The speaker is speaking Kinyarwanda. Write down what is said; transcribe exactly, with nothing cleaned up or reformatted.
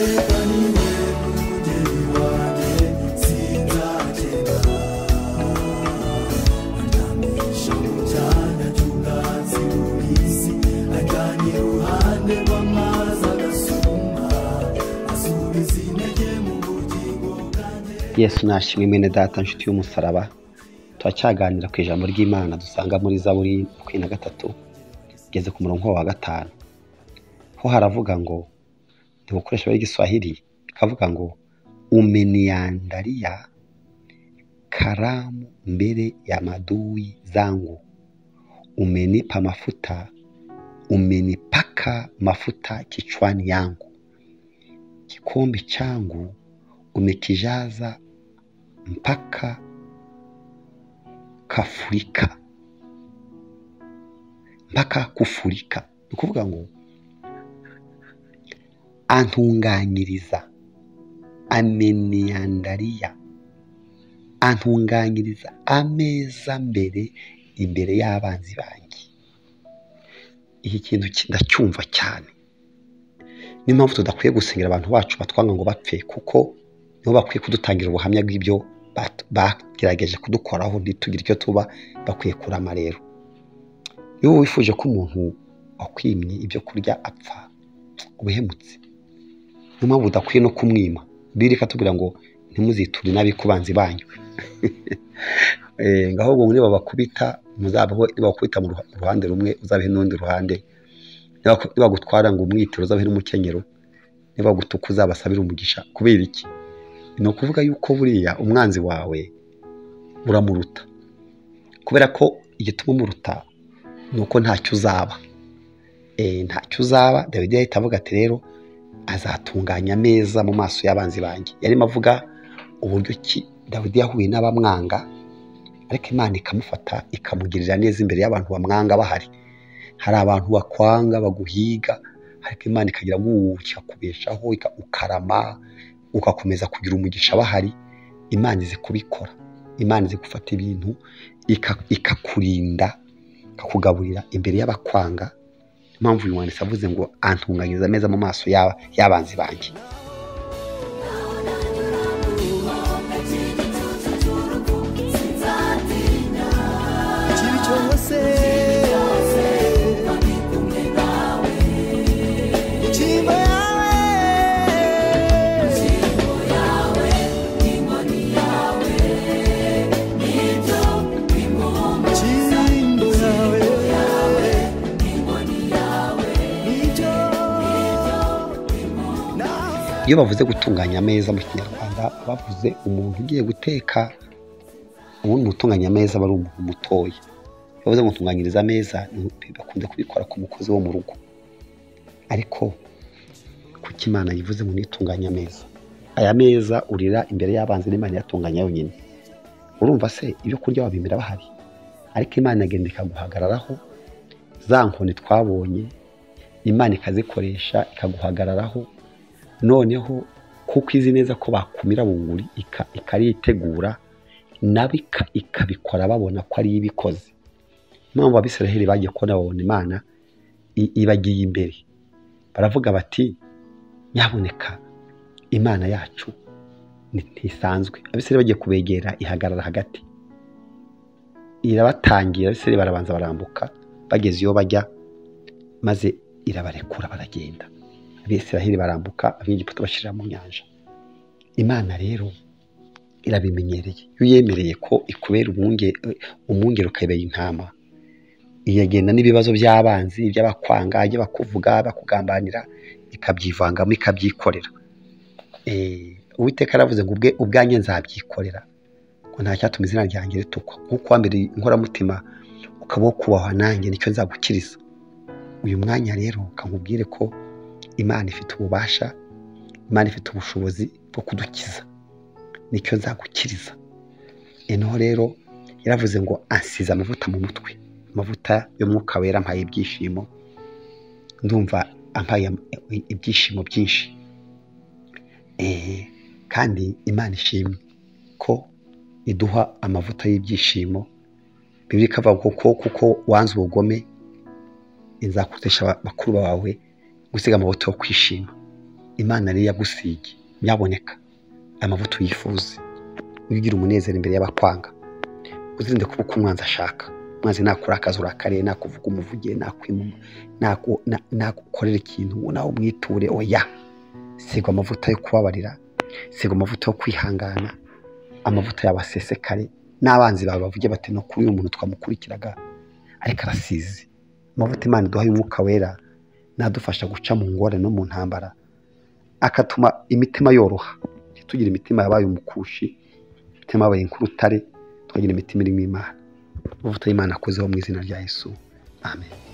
Yesu nashimwe mwene data nshuti y'umusaraba. Turacyaganira ku ijambo ry'Imana dusanga muri Zaburi makumyabiri na gatatu geze ku murongo wa gatanu. Ho haravuga ngo ntibukoresha b'igiswahili bikavuga ngo umeniandalia karamu mbele ya adui zangu, umenipa mafuta, umenipaka mafuta kichwani yangu, kikombe changu umekijaza mpaka kafurika, mpaka kufurika. Ni kuvuga ngo antunganyiriza, ameniandalia, antunganyiriza ameza mbere imbere y'abanzi banjye. Iki kintu ndacyumva cyane. Ni mpamvu tudakwiye gusengera abantu bacu batwanga ngo bapfe, kuko nibo bakwiye kudutangira ubuhamya bw'ibyo bagerageje kudukoraho ntitugire icyo tuba. Bakwiye kurama rero. Iyo wifuje ko umuntu wakwimye ibyo kurya apfa, ubuhemutse. Ni mpamvu udakwiye no kumwima. Bibiri ikatubwira ngo ntimuziture nabi ku banzi banyu. Eh ngaho ngo niba bakubita muzabaho, niba bakubita mu ruhande rumwe uzabehe n'undi ruhande. Niba gutwara ngo umwitero uzabehe n'umukenyero. Niba gutukuza basabira umugisha. Kubera iki? No kuvuga yuko buriya umwanzi wawe uramuruta. Kubera ko igituma umuruta nuko ntacyo uzaba. Eh ntacyo uzaba. David yahita avuga ati rero azatunganya ameza mu maso y'abanzi banjye. Yarimo avuga uburyo ki David yahuye n'abamwanga, ariko Imana ikamufata ikamugirira neza imbere y'abantu bamwanga bahari. Hari abantu bakwanga baguhiga, ariko Imana ikagira gucya kubeshaho ukarama, ugakomeza kugira umugisha bahari. Imana izi kubikora. Imana izi gufata ibintu ikakurinda, ikakugaburira imbere y'abakwanga. Impamvu uyu mwanditsi avuze ngo antunganyiriza ameza mu maso y'abanzi banjye. Iyo bavuze gutunganya ameza mu Kinyarwanda bavuze umuntu ugiye guteka. Umuntu utunganya ameza bari umuntu mutoya. Bavuze ngo gutunganyiriza ameza bakunze kubikora ku mukozi wo mu rugo. Ariko kuki Imana yivuze ngo nitunganya ameza? Aya meza urira imbere y'abanzi n'Imana yatunganya yonyine. Urumva se ibyo kurya wabimira bahari? Ariko Imana agenda ikaguhagararaho. Za nkoni twabonye Imana ikazikoresha ikaguhagararaho. Noneho kuko izi neza ko bakumira bunguri ikaritegura nabika ikabikora babona ko ari ibikoze. Mpamvu abisiraheli bagiye kubona babona Imana ibagiye imbere. Baravuga bati nyaboneka Imana yacu ntisanzwe. Abisiraheli bagiye kubegera ihagarara hagati. Irabatangira, abisiraheli barabanza barambuka, bageze iyo bajya maze irabarekura baragenda. Abisiraheli barambuka, Abanyegiputa bashirira mu nyanja. Imana rero irabimenyereye. Iyo yemereye ko ikubera umwungere, umwungere ukayibera intama, iyagenda n'ibibazo by'abanzi by'abakwanga, ajye bakuvuga bakugambanira, ikabyivangamo ikabyikorera. Eh Uwiteka aravuze ngo ubwe ubwanjye nzabyikorera, ko nta cyatuma izina ryanjye ritukwa. Nkuko wambere inkoramutima ukaba kubahwa nanjye nicyo nzagukiriza. Uyu mwanya rero kankubwire ko Imana ifite ububasha, Imana ifite ubushobozi bwo kudukiza. Nicyo nzagukiriza. Eno rero yaravuze ngo ansize amavuta mu mutwe. Amavuta yo mwuka wera mpaye ibyishimo. Ndumva ampaye ibyishimo byinshi. Eh kandi Imana ishimwe ko iduha amavuta y'ibyishimo. Bibiri kavuga ko kuko wanze ubugome inzakutesha bakuru bawe gusiga amavuta yo kwishima. Imana rero yagusige nyaboneka amavuta uyifuze wigira umunezero imbere y'abakwanga uzirinde kuba uko umwanzi ashaka umwanzi nakora akazi urakare nakuvuga umuvugiye nakwimuma nagukorera ikintu nawe umwiture oya sigwa amavuta yo kubabarira sigwa amavuta yo kwihangana amavuta yabasesekare n'abanzi bawe bavuge bati no kuri uyu muntu twamukurikiraga ariko arasize amavuta Imana duhaye umwuka wera nadufasha guca mu ngore no mu ntambara akatuma imitima yoroha tugira imitima yabaye umukushi imitima yabaye nk'urutare twagira imitima irimo Imana amavuta y'Imana akozeho mu izina rya Yesu amen.